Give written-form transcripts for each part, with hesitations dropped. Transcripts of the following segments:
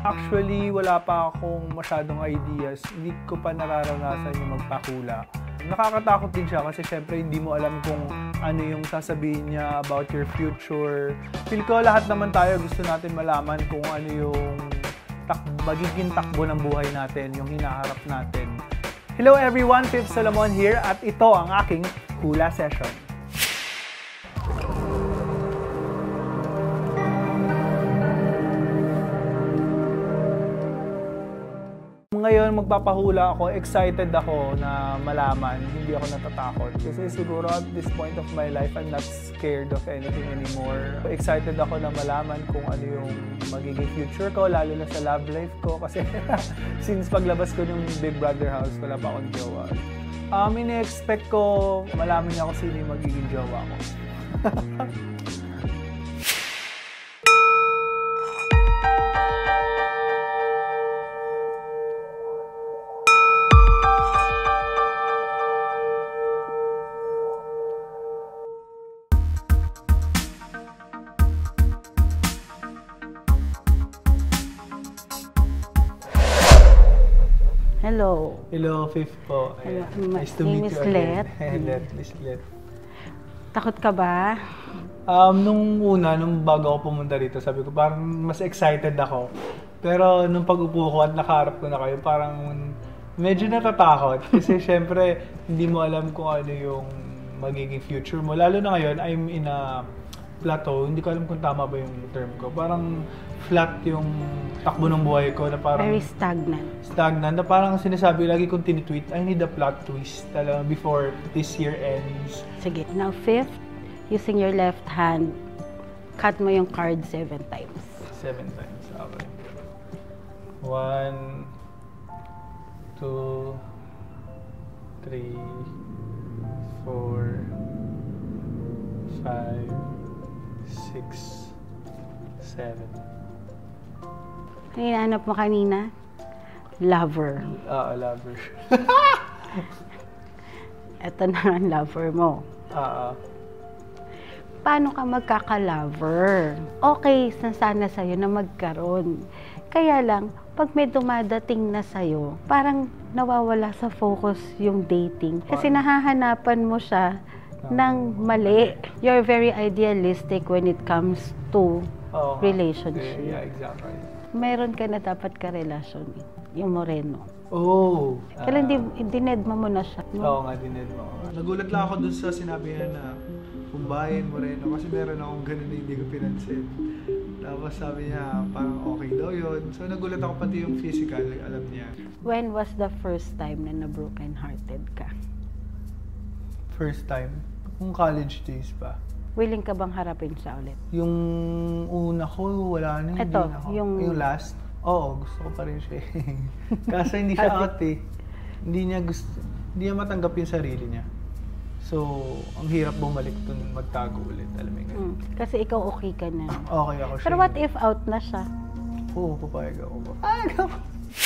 Actually, wala pa akong masyadong ideas. Hindi ko pa nararanasan yung magpahula. Nakakatakot din siya kasi syempre hindi mo alam kung ano yung sasabihin niya about your future. Feel ko lahat naman tayo gusto natin malaman kung ano yung magiging takbo ng buhay natin, yung hinaharap natin. Hello everyone, Fifth Solomon here at ito ang aking hula session. Ngayon, magpapahula ako. Excited ako na malaman. Hindi ako natatakot. Kasi siguro at this point of my life, I'm not scared of anything anymore. Excited ako na malaman kung ano yung magiging future ko, lalo na sa love life ko. Kasi since paglabas ko ng Big Brother house, wala pa akong jowa. Ine-expect ko malaman niya kung sino yung magiging jowa ko. Hello. Hello, Fifth po. Nice to meet you again. Let. Takot ka ba? Nung bago ako pumunta rito, sabi ko parang mas excited ako. Pero nung pag-upo ko at nakaharap ko na kayo, parang medyo natatakot. Kasi syempre, hindi mo alam kung ano yung magiging future mo. Lalo na ngayon, I'm in a plateau. Hindi ko alam kung tama ba yung term ko. Parang flat yung takbo ng buhay ko na parang very stagnant. Na parang sinasabi lagi kong tinitweet, I need a plot twist before this year ends. Sige, now fifth, using your left hand, cut mo yung card 7 times. 7 times, okay. 1, 2, 3, 4, 5, 6, 7. Ano hinahanap mo kanina? Lover. Lover. Ito na ang lover mo. Paano ka magkaka-lover? Okay, sana sa'yo na magkaroon. Kaya lang, pag may dumadating na sa'yo, parang nawawala sa focus yung dating. Kasi nahahanapan mo siya ng mali. You're very idealistic when it comes to relationship. Yeah, exactly. Meron ka na dapat ka-relasyon, yung Moreno. Oh! Kaya dinedma mo na siya. Oo nga, dinedma ko. Nagulat lang ako dun sa sinabi niya na Humbayan Moreno kasi meron akong ganun na hindi ko pinansin. Tapos sabi niya, parang okay daw yun. So nagulat ako pati yung physical, alam niya. When was the first time na na-broken-hearted ka? First time? Kung college days pa. Willing ka bang harapin siya ulit? Yung una ko, wala na. Ito, yung last? Oo, gusto ko pa rin siya. Kaso hindi siya out eh. Hindi niya matanggap yung sarili niya. So, ang hirap bumalik dun magtago ulit. Alam mo yun. Kasi ikaw okay ka na. Okay ako siya. Pero what if out na siya? Oo, papayag ako. Papayag ako.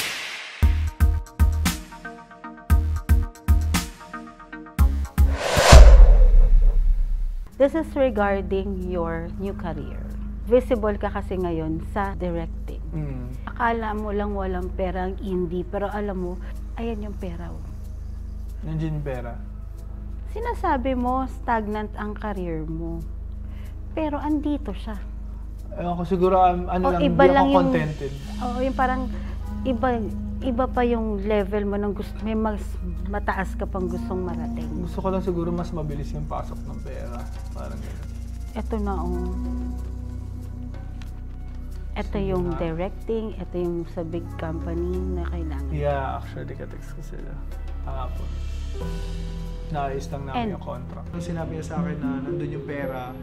This is regarding your new career. Visible ka kasi ngayon sa directing. Akala mo lang walang pera ang indie, pero alam mo, ayan yung pera. Nandiyan yung pera. Sinasabi mo, stagnant ang career mo. Pero andito siya. Ewan ko, siguro hindi ako contented. Yung parang iba pa yung level mo ng gusto, may mas mataas ka pang gustong marating. Gusto ko lang siguro mas mabilis yung pasok ng pera. Parang gano'n. Ito na Ito yung directing, ito yung sa big company na kailangan. Yeah, actually, ka-text ko sila kahapon. Naayos lang namin yung contract. Nung sinabi niya sa akin na nandun yung pera,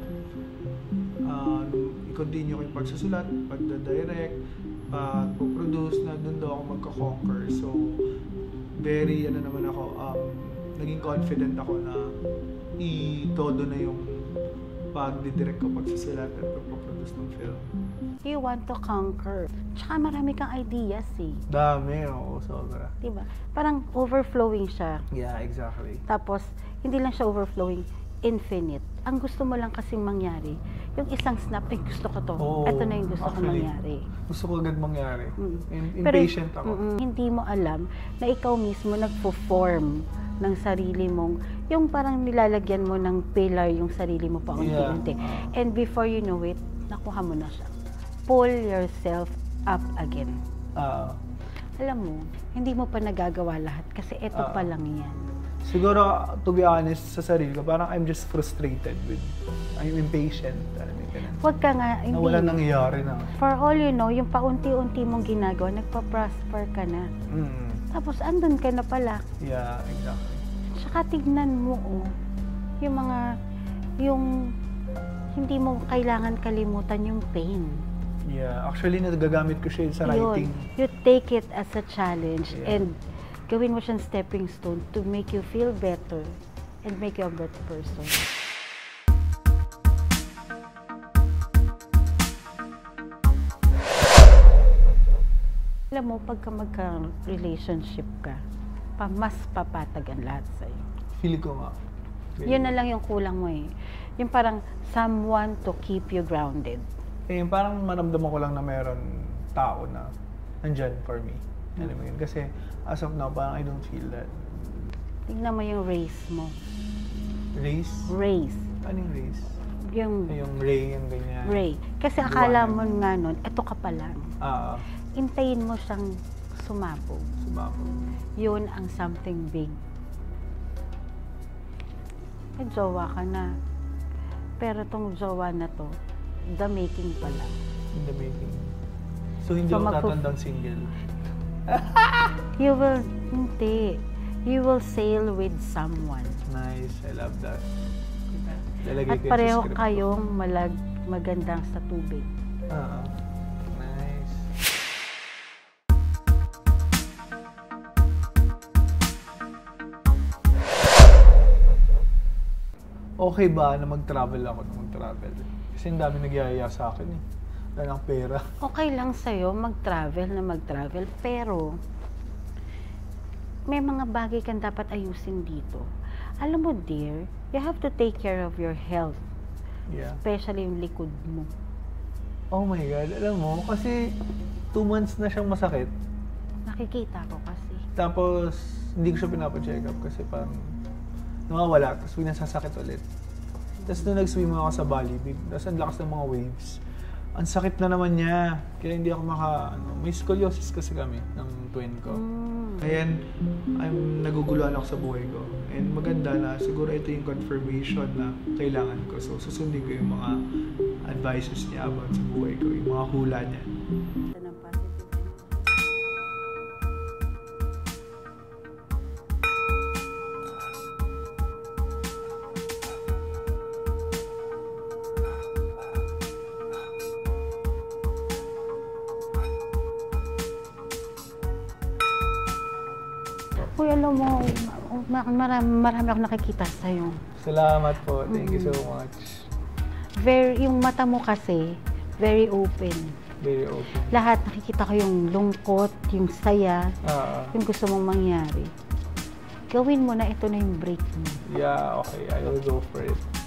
i-continue ko yung pagsusulat, pagda-direct, pag-produce, na doon daw ako magka-conquer. So, very, naging confident ako na i-todo na yung pag-direct ko, pagsusulat at pag-produce ng film. You want to conquer. Tsaka marami kang ideas eh. Dami, oo, sobra. Diba? Parang overflowing siya. Yeah, exactly. Tapos, hindi lang siya overflowing. infinite. Ang gusto mo lang kasing mangyari, yung isang snap, ay gusto ko to. Ito na yung gusto ko mangyari. Gusto ko agad mangyari. Pero, Impatient ako. Hindi mo alam na ikaw mismo nagpo-form ng sarili mong, yung parang nilalagyan mo ng pillar yung sarili mo pa unti-unti. And before you know it, nakuha mo na siya. Pull yourself up again. Alam mo, hindi mo pa nagagawa lahat kasi ito pa lang yan. Siguro, to be honest, sa sarili ko, parang I'm just frustrated with, I'm impatient. Huwag ka nga, hindi. Na wala nangyayari na. For all you know, yung paunti-unti mong ginagawa, nagpa-prosper ka na. Tapos, andun ka na pala. Yeah, exactly. Tsaka tignan mo, yung hindi mo kailangan kalimutan yung pain. Yeah, actually, nagagamit ko siya sa writing. You take it as a challenge and gawin mo siyang stepping stone to make you feel better and make you a better person. Alam mo, pagka magka-relationship ka, mas papatag ang lahat sa'yo. Feel ko nga. Yun na lang yung kulang mo eh. Yung parang someone to keep you grounded. Parang maramdaman ko lang na meron tao na nandyan for me. Alam mo yun? Kasi as of now, parang I don't feel that. Tingnan mo yung race mo. Race? Race. Anong race? Yung Ray, yung ganyan. Ray. Kasi akala mo nga nun, eto ka pa lang. Intayin mo siyang sumabog. Yun ang something big. May jowa ka na. Pero tong jowa na to, the making pala. The making. So hindi ako tatandang single? Hindi. You will sail with someone. Nice. I love that. At pareho kayong magandang sa tubig. Nice. Okay ba na mag-travel ako na mag-travel? Kasi ang dami nagyayaya sa akin eh. Wala ng pera. Okay lang sa'yo mag-travel, pero may mga bagay kang dapat ayusin dito. Alam mo, dear, you have to take care of your health. Yeah. Especially yung likod mo. Oh my God. Alam mo, kasi 2 months na siyang masakit. Nakikita ko kasi. Tapos, hindi ko siya pinapa-check up kasi parang nawawala. Tapos pinasasakit ulit. Tapos nung nag-swim ako sa Bali, tapos ang lakas ng mga waves. Ang sakit na naman niya. Kaya hindi ako may scoliosis kasi kami ng twin ko. Kaya naguguluhan ako sa buhay ko. And maganda na siguro ito yung confirmation na kailangan ko. So susundin ko yung mga advices niya about sa buhay ko, yung mga hula niya. Uy, alam mo, marami akong nakikita sa'yo. Salamat po. Thank you so much. Yung mata mo kasi, very open. Very open. Lahat, nakikita ko yung lungkot, yung saya, yung gusto mong mangyari. Gawin mo na ito na yung break mo. Yeah, okay. I will go for it.